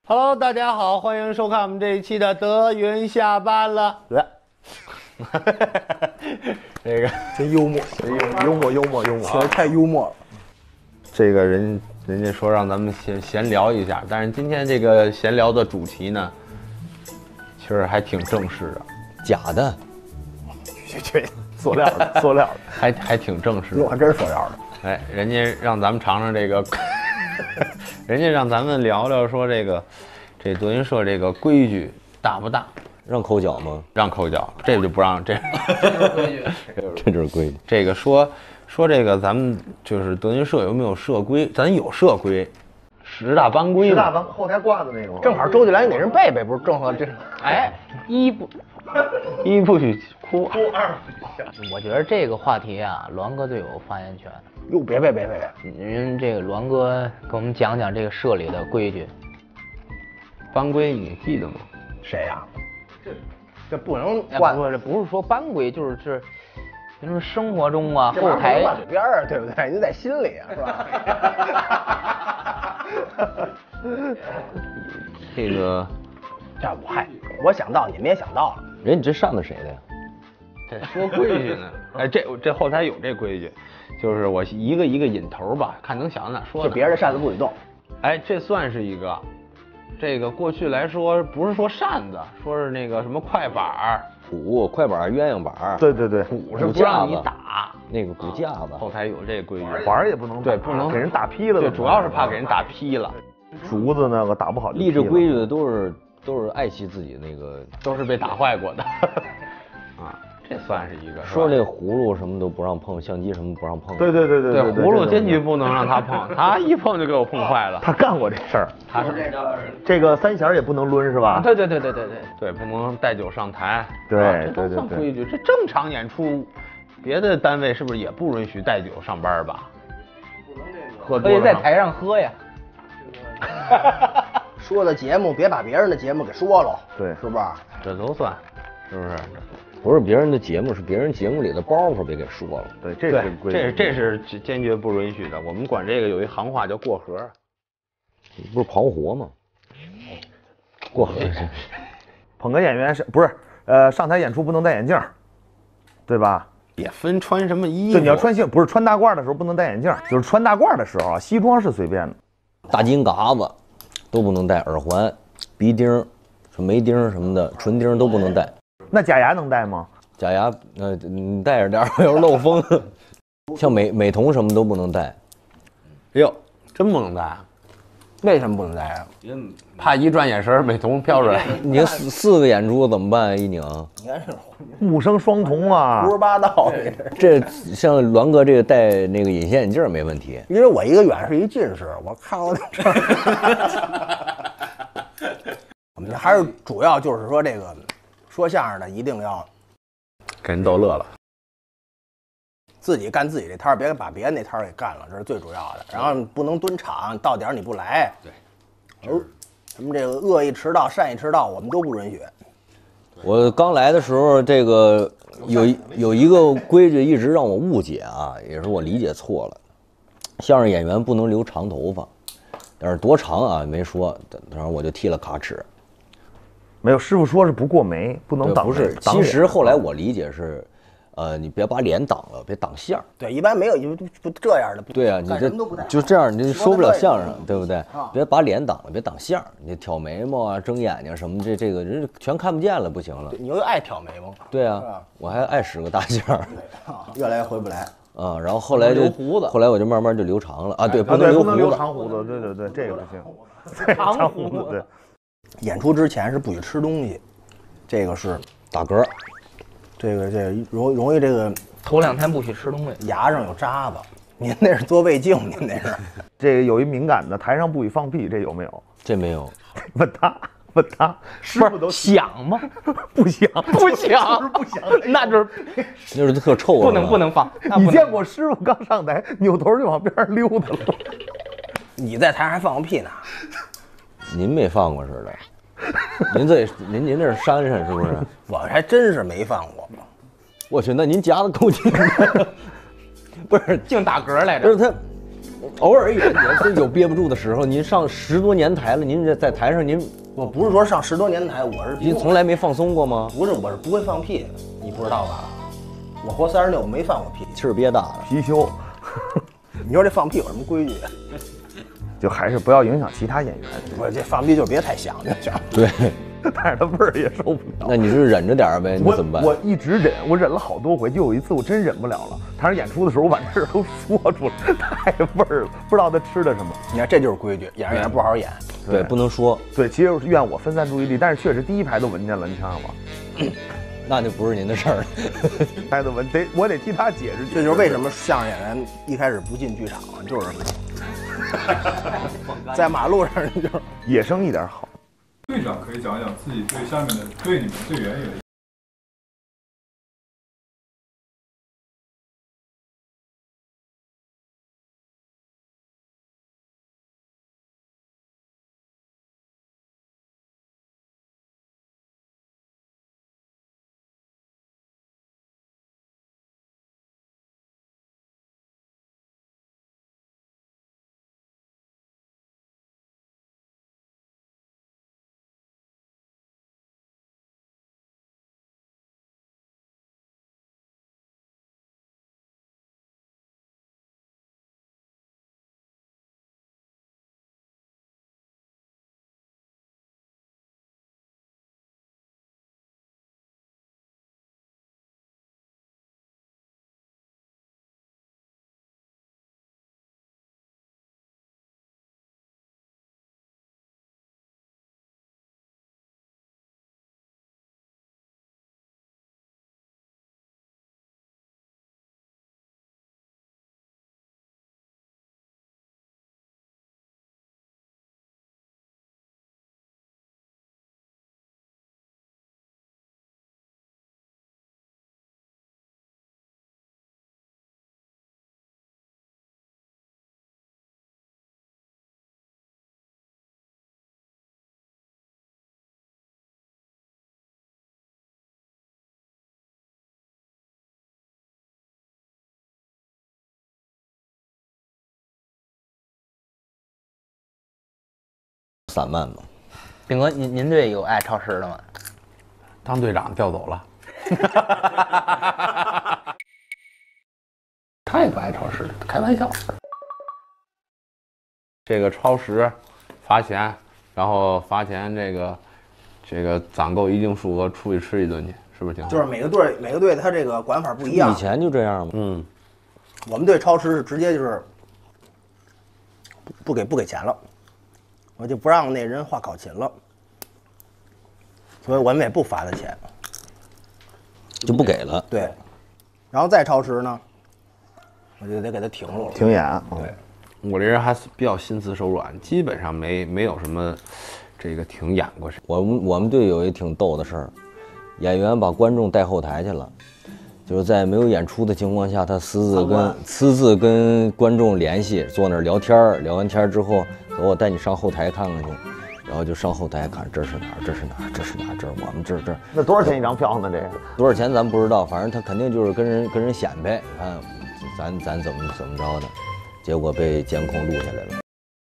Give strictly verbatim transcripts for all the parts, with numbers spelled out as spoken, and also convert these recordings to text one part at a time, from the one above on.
Hello， 大家好，欢迎收看我们这一期的德云下班了。这个真幽默，幽默幽默幽默，确实太幽默了。 这个人人家说让咱们闲闲聊一下，但是今天这个闲聊的主题呢，其实还挺正式的， 假的， 去去，塑料的，塑料的， 还还挺正式的。 我还真是塑料的。 哎，人家让咱们尝尝这个，人家让咱们聊聊说这个，这德云社这个规矩大不大？ 让抠脚吗？ 让抠脚，这个就不让。这这就是规矩，这就是规矩。 这个说说这个，咱们就是德云社有没有社规？咱有社规，十大班规。 十大班后台挂的那种。 正好周杰伦给人背背，不是正好这。 哎，一不一不许哭， 哭二不许笑。 我觉得这个话题啊，栾哥最有发言权。 哟，别别别别别！ 人这个栾哥给我们讲讲这个社里的规矩。 班规你记得吗？ 谁呀、啊？这这不能挂，不是不是说班规，就是是，就是生活中啊，后台挂嘴边儿，对不对？你在心里啊，是吧？ 这个， 这我嗨，我想到你们也想到了， 人你这上的谁的呀？ 这说规矩呢？哎，这这后台有这规矩，就是我一个一个引头吧，看能想到哪说的。 就别人的扇子不许动。 哎，这算是一个。这个过去来说，不是说扇子，说是那个什么快板儿、 鼓、快板、鸳鸯板。 对对对， 鼓是不让你打， 那个鼓架子。 后台有这规矩， 板儿也不能对，不能给人打劈了。 对，主要是怕给人打劈了。 竹子那个打不好， 立这规矩的都是都是爱惜自己那个， 都是被打坏过的。啊，这算是一个。 说那葫芦什么都不让碰，相机什么不让碰。 对对对对对，葫芦坚决不能让他碰，他一碰就给我碰坏了。 他干过这事儿。 他是这个三弦也不能抡是吧？ 对对对对对对对，不能带酒上台。 对对对这都算规矩。这正常演出，别的单位是不是也不允许带酒上班吧？ 不能这个。 喝多可以在台上喝呀。 说的节目别把别人的节目给说了，对，是不是？ 这都算，是不是？ 不是别人的节目，是别人节目里的包袱，别给说了。 对，这是规矩， 这这是坚决不允许的。我们管这个有一行话叫过河， 不是刨活吗？过河。 捧哏演员是不是？呃，上台演出不能戴眼镜，对吧？ 也分穿什么衣服。 对，你要穿西不是穿大褂的时候不能戴眼镜，就是穿大褂的时候啊，西装是随便的。 大金嘎子都不能戴，耳环、鼻钉、什么眉钉什么的，唇钉都不能戴。 那假牙能戴吗？ 假牙，呃，你戴着点儿，要是漏风。像美美瞳什么都不能戴。 哎呦，真不能戴？ 为什么不能戴啊？ 怕一转眼神美瞳飘出来。 你四四个演出怎么办？一拧， 你看这木生双瞳啊， 胡说八道。 这像栾哥这个戴那个隐形眼镜没问题， 因为我一个远视一近视，我看我这。我们还是主要就是说这个说相声的一定要给人逗乐了， 自己干自己这摊儿，别把别人那摊儿给干了，这是最主要的。然后不能蹲场，到点儿你不来， 对， 而什么这个恶意迟到、善意迟到，我们都不允许。 我刚来的时候，这个有有一个规矩一直让我误解啊，也是我理解错了。相声演员不能留长头发，但是多长啊没说，然后我就剃了卡尺。 没有，师傅说是不过眉，不能挡。 不是，其实后来我理解是，呃，你别把脸挡了，别挡相。 对，一般没有就不这样的。 对啊，你这就这样，你就说不了相声，对不对？别把脸挡了，别挡相。你挑眉毛啊、睁眼睛什么，这这个人全看不见了，不行了。 你又爱挑眉毛。 对啊，我还爱使个大相。 越来越回不来。 啊，然后后来就留胡子， 后来我就慢慢就留长了啊，对， 不能留胡子， 留长胡子，对对对，这个不行。长胡子，对。演出之前是不许吃东西，这个是打嗝， 这个这个容容易这个头两天不许吃东西， 牙上有渣子。您那是做胃镜，您那是。这个有一敏感的，台上不许放屁，这有没有？ 这没有。 问他，问他，师傅都想吗？ 不想， 不想， 不想， 那就是那是特臭， 不能不能放。 你见过师傅刚上台扭头就往边上溜达了？你在台上还放过屁呢？ 您没放过似的。您这您您这是山上是不是？ 我还真是没放过。 我去，那您夹的够紧的。不是净打嗝来着。 不是他， 偶尔也也是有憋不住的时候。您上十多年台了，您在在台上您我不是说上十多年台，我是您从来没放松过吗？ 不是，我是不会放屁，你不知道吧？我活三十六，我没放过屁。 气儿憋大了。 貔貅， 你说这放屁有什么规矩？ 就还是不要影响其他演员。 我这放屁就别太响就行。 对， 但是他味儿也受不了。 那你是忍着点儿呗？你我怎么办？ 我一直忍，我忍了好多回，就有一次我真忍不了了。台上演出的时候，我把这儿都说出来，太味儿了，不知道他吃的什么。 你看这就是规矩，演员不好好演。 对，不能说， 对，其实是怨我分散注意力，但是确实第一排都闻见了，你想想吧， 那就不是您的事儿了。 排都闻，得我得替他解释解释。 这就是为什么相声演员一开始不进剧场啊，就是在马路上就是野生一点好。 队长可以讲讲自己对下面的队里面队员有散漫嘛。 炳哥，您您队有爱超时的吗？ 当队长调走了。他也不爱超时，开玩笑。这个超时罚钱，然后罚钱这个这个攒够一定数额出去吃一顿去，是不是挺好？ 就是每个队每个队他这个管法不一样。 以前就这样嘛。 嗯， 我们队超时是直接就是不不给不给钱了，我就不让那人画考勤了，所以我们也不罚他钱。 就不给了。 对，然后再超时呢，我就得给他停住了。 挺演， 对， 我这人还是比较心慈手软，基本上没没有什么这个停演过谁。 我们我们队有一挺逗的事儿，演员把观众带后台去了，就是在没有演出的情况下，他私自跟私自跟观众联系，坐那儿聊天儿，聊完天儿之后，走，我带你上后台看看去。然后就上后台看这是哪儿，这是哪儿，这是哪儿，这是我们这这。 那多少钱一张票呢？这个多少钱咱不知道，反正他肯定就是跟人跟人显摆，看咱咱怎么怎么着的，结果被监控录下来了。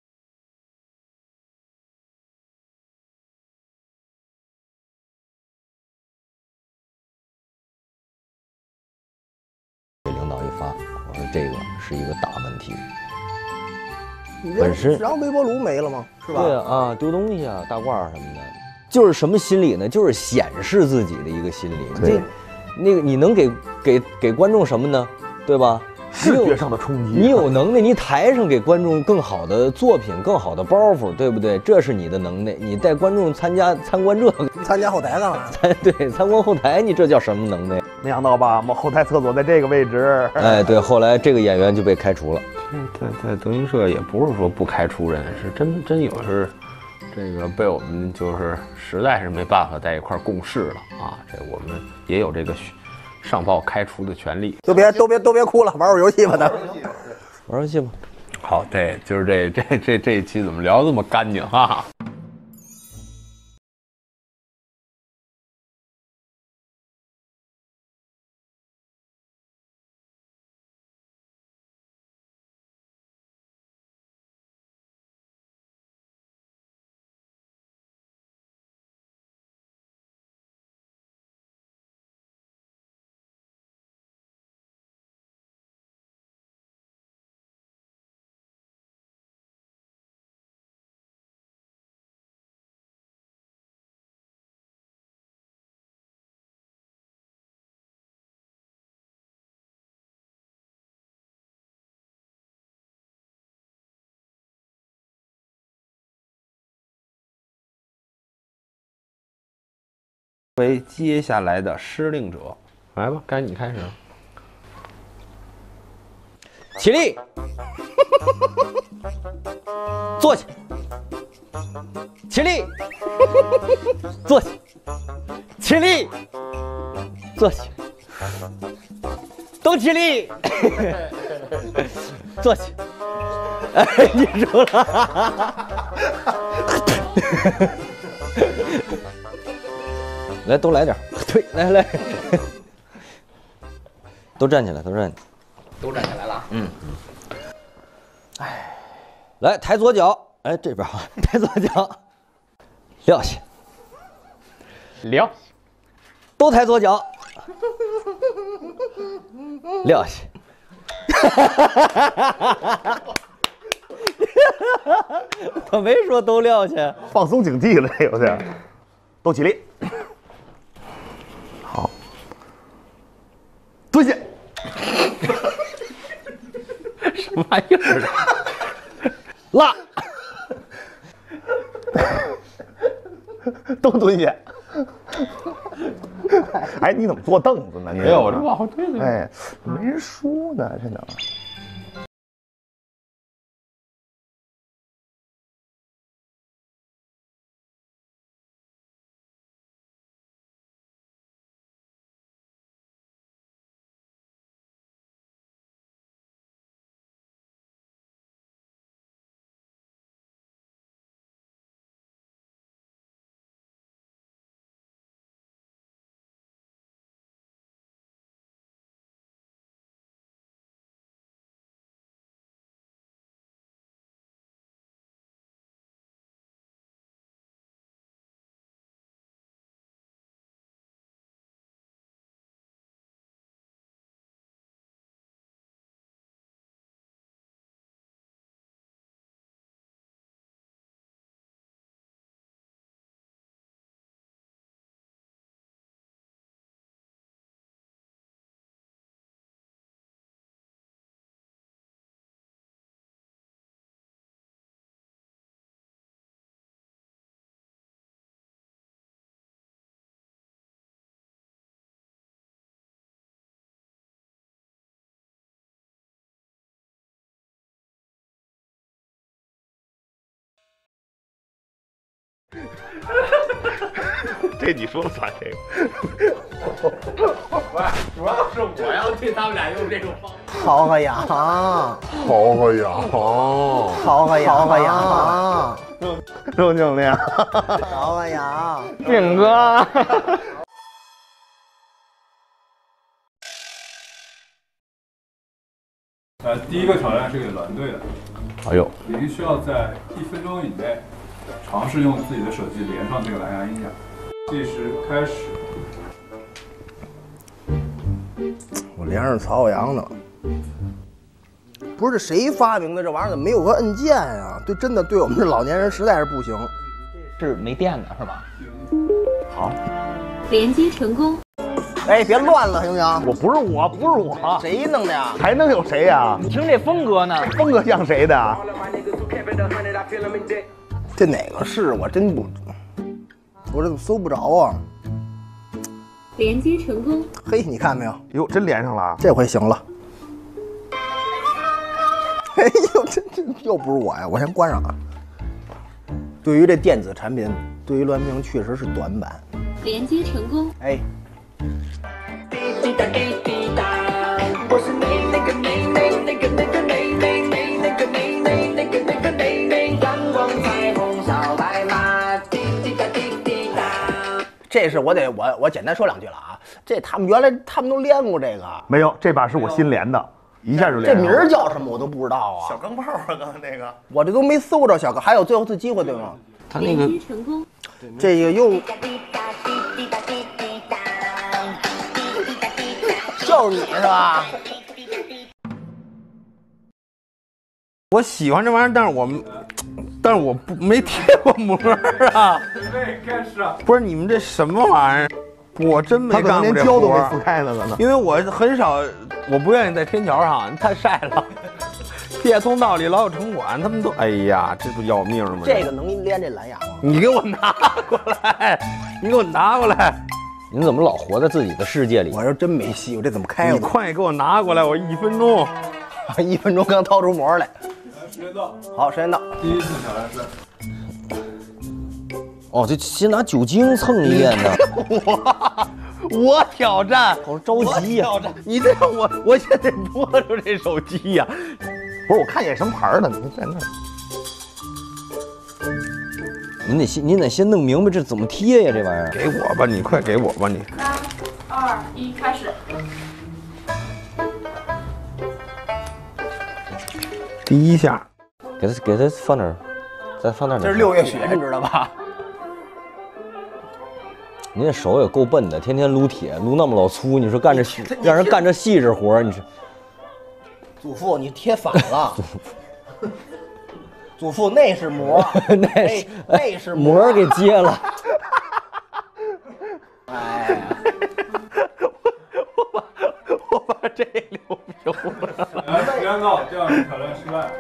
给领导一发，我说这个是一个大问题。本身然后微波炉没了吗？是吧？ 对啊，啊，丢东西啊，大褂儿什么的，就是什么心理呢？就是显示自己的一个心理。 对这，那个你能给给给观众什么呢？对吧？ 视觉上的冲击。 你有能耐，你台上给观众更好的作品、更好的包袱，对不对？这是你的能耐。你带观众参加参观这个， 参加后台干嘛？ 参对参观后台，你这叫什么能耐？ 没想到吧？我们后台厕所在这个位置。 哎，对，后来这个演员就被开除了。 在在德云社也不是说不开除人，是真真有是这个被我们就是实在是没办法在一块儿共事了啊。这我们也有这个上报开除的权利。 都别都别都别哭了，玩会儿游戏吧，咱。 玩游戏吧。 好，这就是这这这这一期怎么聊这么干净哈？ 为接下来的施令者。来吧，该你开始了。 起立，坐下。起立，坐下。起立，坐下。都起立，坐下。哎，你输了。来，都来点，对，来来，都站起来，都站起来。 都站起来了。 嗯，哎，来抬左脚，哎这边啊，抬左脚，撂下， 撂， 都抬左脚，撂下。我没说都撂下， 放松警惕了，这有点。都起立，好，蹲下。 什么玩意儿？ 拉， 都蹲下。哎，你怎么坐凳子呢？你没有，我这往后推推。 哎，没人说呢，真的。这你说了算，这个。 不是，主要是我要对他们俩用这种方式。 好个羊， 好个羊， 哦， 好个羊，好个羊， 周教练， 好个羊， 炳哥。 呃，第一个挑战是给蓝队的， 哎呦， 你必须要在一分钟以内尝试用自己的手机连上这个蓝牙音响。计时开始。 我连上曹小阳呢。不是这谁发明的这玩意儿？怎么没有个按键呀？对，真的对我们这老年人实在是不行。 是没电的是吧？ 好， 连接成功。 哎，别乱了，行不行？ 我不是我，不是我， 谁弄的呀？ 还能有谁呀？ 你听这风格呢？ 风格像谁的？ 这哪个是我真不，我这怎么搜不着啊？ 连接成功。 嘿，你看没有？ 哟，真连上了， 这回行了。哎呦，这这又不是我呀！我先关上啊。对于这电子产品，对于栾明确实是短板。 连接成功。 哎。这是我得我我简单说两句了啊，这他们原来他们都练过这个， 没有，这把是我新连的，一下就连这上了。 名儿叫什么我都不知道啊。 小钢炮啊，刚才那个， 我这都没搜着小钢，还有最后一次机会对吗？ 他那个连接成功。 这个又就是你是吧？ 我喜欢这玩意儿，但是我们，但是我不没贴过膜啊。 准备开始啊！ 不是你们这什么玩意儿？我真没他可能连干过这胶都没活儿， 撕开呢，可能。 因为我很少，我不愿意在天桥上，太晒了。地下通道里老有城管，他们都，哎呀，这不要命吗？ 这个能连这蓝牙吗？ 你给我拿过来，你给我拿过来。 您怎么老活在自己的世界里？ 我说真没戏，我这怎么开？ 你快给我拿过来，我一分钟。 一分钟刚掏出膜来。 时间到。 好，时间到。 第一次挑战是。 哦，这先拿酒精蹭一遍呢。 我我挑战， 好着急呀！ 你这样我我现在摸着这手机呀、啊，不是我看见什么牌的，你在那儿。 您得先您得先弄明白这怎么贴呀，这玩意儿。 给我吧，你快给我吧，你。 三二一，开始。 第一下， 给他给他放点儿，再放点儿。 这是六月雪，你知道吧？ 您这手也够笨的，天天撸铁，撸那么老粗，你说干这让人干这细致活儿，你说。 祖父，你贴反了。祖父，那是膜， 那是那是膜给接了。 哎， 我把我把这留留了。 来，时间到，这样挑战失败。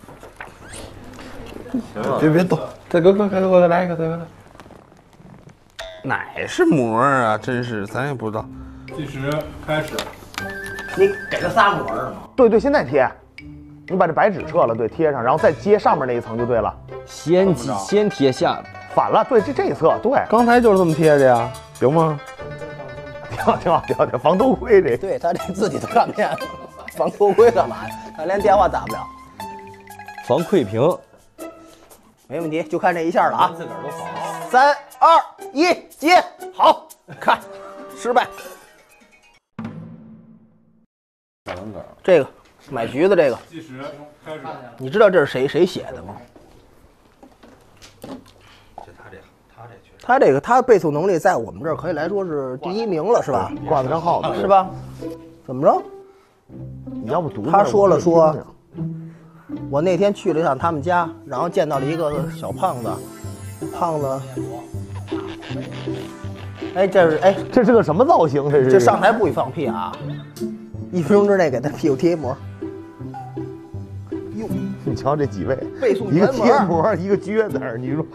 别别动，再给我给我再来一个，再给我来。哪是膜啊？真是，咱也不知道。 计时开始。 你给他仨膜是吗？ 对对，现在贴，你把这白纸撤了，对，贴上，然后再接上面那一层就对了。 先先贴下， 反了，对，这这一侧对。 刚才就是这么贴的呀，行吗？ 挺好，挺好，挺好，挺好，防偷窥这。 对他这自己都看不见，防偷窥干嘛呀？他连电话打不了。 防窥屏， 没问题，就看这一下了啊！自个儿都防。三二一，接，好看，失败。这个买橘子这个， 计时开始。 你知道这是谁谁写的吗？他这个他背诵能力在我们这儿可以来说是第一名了，是吧？ 挂在张号子是吧？怎么着？ 你要不读？ 他说了说，我那天去了一趟他们家，然后见到了一个小胖子，胖子，哎，这是哎， 这是个什么造型？这是这上台不许放屁啊！一分钟之内给他屁股贴一膜。哟， 你瞧这几位， 背诵一个贴膜，一个撅子儿，你说。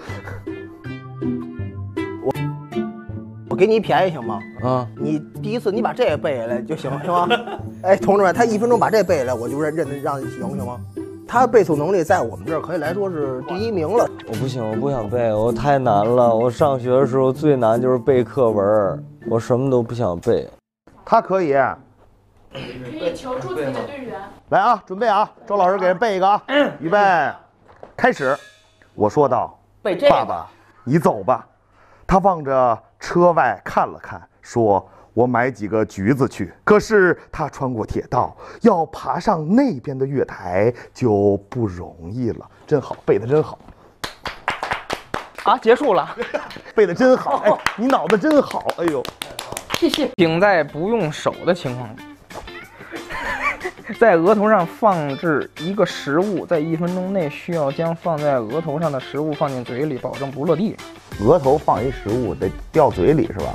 我给你一便宜行吗？ 啊， 你第一次你把这个背下来就行，行吗？哎，同志们，他一分钟把这背下来，我就认认让你行，行吗？他背诵能力在我们这儿可以来说是第一名了。 我不行，我不想背，我太难了。我上学的时候最难就是背课文，我什么都不想背。 他可以。 可以求助自己的队员。 来啊，准备啊，周老师给人背一个啊，预备，开始。我说道：“ 背这个， 爸爸，你走吧。”他望着车外看了看，说：“我买几个橘子去。”可是他穿过铁道，要爬上那边的月台就不容易了。真好，背得真好。 啊，结束了， 背得真好，哎，你脑子真好，哎呦， 谢谢。并在不用手的情况下，在额头上放置一个食物，在一分钟内需要将放在额头上的食物放进嘴里，保证不落地。 额头放一食物得掉嘴里是吧？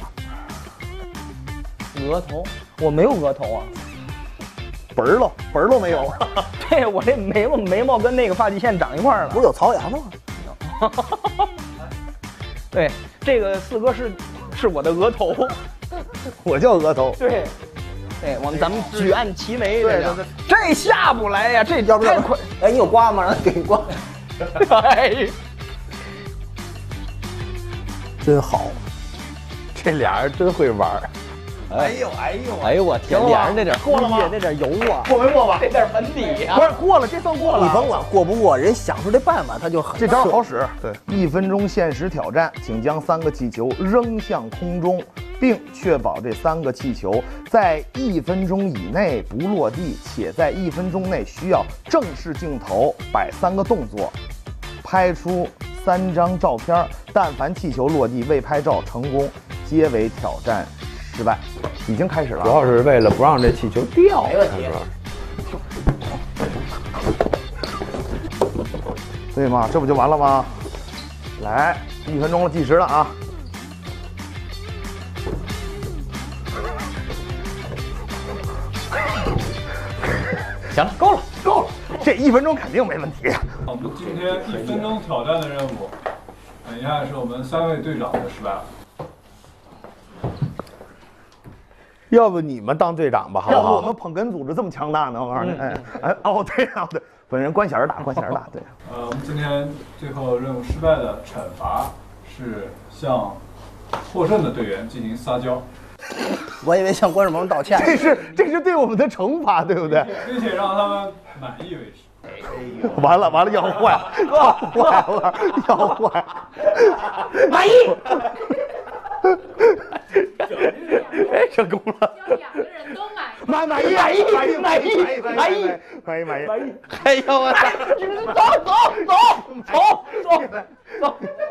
额头？我没有额头啊。 本儿喽，本儿都没有。 对，我这眉毛眉毛跟那个发际线长一块儿了。 不是有槽牙吗？ 对，这个四哥是是我的额头， 我叫额头。 对，对，我们咱们举案齐眉，对对对，这下不来呀，这要不太快。 哎，你有刮吗？让他给你刮。 哎， 真好， 这俩人真会玩。 哎呦哎呦哎呦我天，脸上那点过了吗？ 那点油啊， 过没过吧？ 这点粉底呀， 不是过了，这算过了。 你甭管过不过，人想出这办法，他就很这招好使。对，一分钟限时挑战，请将三个气球扔向空中，并确保这三个气球在一分钟以内不落地，且在一分钟内需要正视镜头摆三个动作，拍出三张照片。但凡气球落地未拍照成功，皆为挑战失败。已经开始了， 主要是为了不让这气球掉。 没问题。 对吗？这不就完了吗？来，一分钟了，计时了啊！ 行了，够了， 够了，这一分钟肯定没问题。 我们今天一分钟挑战的任务，很遗憾是我们三位队长的失败了。 要不你们当队长吧，好不好？ 要不我们捧哏组织这么强大呢，我告诉你，哎哎哦，对啊，对，本人关弦儿大，关弦儿大，对。 呃，我们今天最后任务失败的惩罚是向获胜的队员进行撒娇， 我以为向观众朋友道歉。 这是这是对我们的惩罚，对不对？ 并且让他们满意为止。 完了完了，要坏了，要坏了，要坏了， 满意。 哎，成功了！ 要两个人都满意。 满满意满意满意满意满意满意满意满意满意！ 哎呦我操！走走走走走走！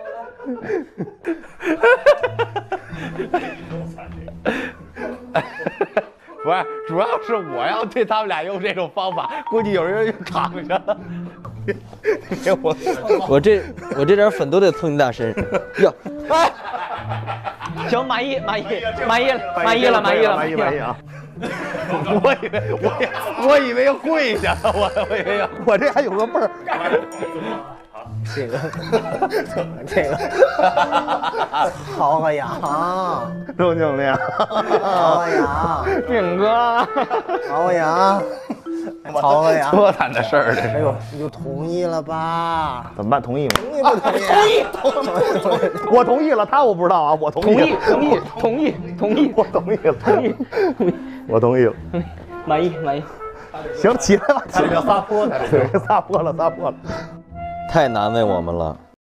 不是，主要是我要对他们俩用这种方法，估计有人就扛上了。 我我这我这点粉都得蹭你俩身上。哟， 哎，行，满意满意满意了满意了满意了满意满意啊！ 我以为我以我以为要跪下，我我以为要我这还有个辈儿。 这个这个，好个羊， 周经理， 好个羊， 饼哥， 好个羊，好个羊， 多惨的事儿，这是。 哎呦，你就同意了吧？ 怎么办？同意吗？ 同意不同意？同意，同意， 我同意了，他我不知道啊，我同同意意同意同意同意， 我同意了， 同意， 我同意了。 满意满意。 行，起来吧，起来撒泼，他这对，撒泼了，撒泼了。 太难为我们了。